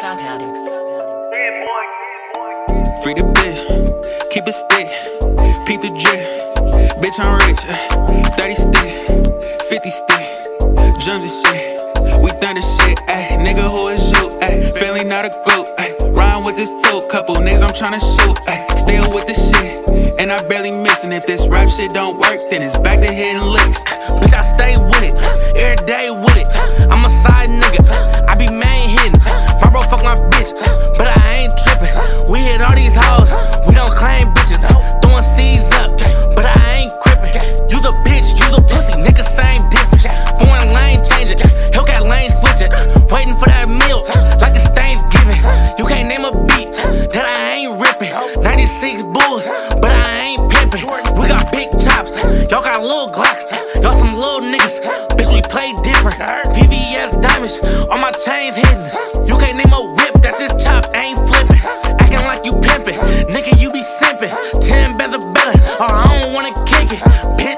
Free the bitch, keep it stick, peep the drip. Bitch, I'm rich, 30 stick, 50 stick, drums and shit. We done the shit, ayy. Nigga, who is you, ayy? Family not a group, ayy. Rhyme with this too, couple niggas I'm tryna shoot, ayy. Still with the shit, and I barely miss. And if this rap shit don't work, then it's back to hitting licks. Bitch, I stay with it, every day with it. I'm a side nigga, I be main hitting. My bro fuck my bitch, but I ain't tripping. We hit all these hoes, we don't claim bitches. Throwing C's up, but I ain't crippin'. Use a bitch, use a pussy, nigga same difference. Foreign lane changing, Hellcat lane switching. Waiting for that meal, like it's Thanksgiving. You can't name a beat that I ain't ripping. 96 bulls, but I ain't pimping. We got big chops, y'all got little Glocks. Y'all some little niggas, bitch, we play different. VVS diamonds, all my chains hidden. You can't name a whip that this chop ain't flipping. Acting like you pimping, nigga, you be simping. 10 better, or I don't wanna kick it, bitch.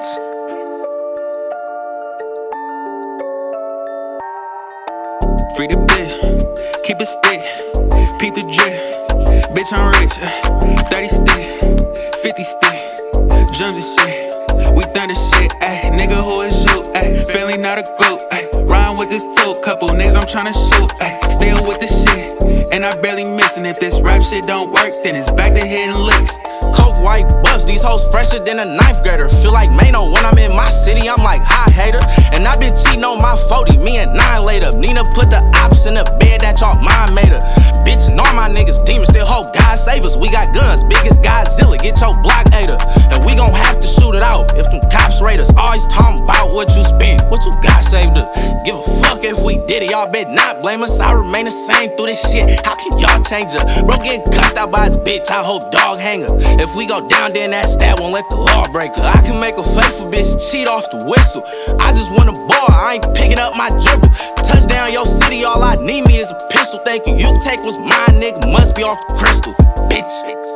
Free the bitch, keep it stick, peep the drip. Bitch, I'm rich, 30 stick, 50 stick, drums and shit. We done the shit, ayy. Nigga, who is you, ayy? Family not a group, ayy. Rhyme with this too, couple niggas I'm tryna shoot, ayy. Still with the shit, and I barely miss. And if this rap shit don't work, then it's back to hitting licks. Coke white buffs, these hoes fresher than a 9th grader. Feel like Mano when I'm in my city, I'm like, hi hater. And I been cheating on my 40, me and 9 later. Nina put the ops in the bed that y'all mind made her. Bitch, and all my niggas demons, still hope God save us. We got guns, big as Godzilla, get your block hater. And we gon' have to shoot it out if them cops rate us. Always talking about what you spent, what you got saved up. Give a fuck if we did it, y'all bet not blame us. I remain the same through this shit, how can y'all change up? Bro getting cussed out by his bitch, I hope dog hang up. If we go down, then that's that, won't let the law break us. I can make a faithful bitch cheat off the whistle. I just want a ball, I ain't picking up my dribble. Touchdown your city, all I need me is a pistol. Thinking you take what's mine, nigga, must be off the crystal, bitch.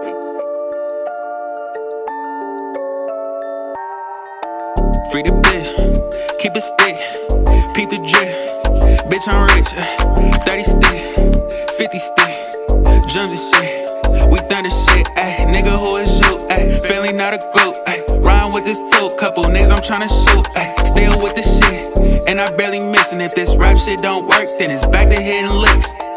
Free the bitch, keep it stick, peep the drip. Bitch, I'm rich, 30 stick, 50 stick, drums and shit. We done the shit, ayy. Nigga, who is you, ayy? Family not a group, ayy. Rhyme with this too, couple niggas I'm tryna shoot, ayy. Still with the shit, and I barely miss. And if this rap shit don't work, then it's back to hitting licks.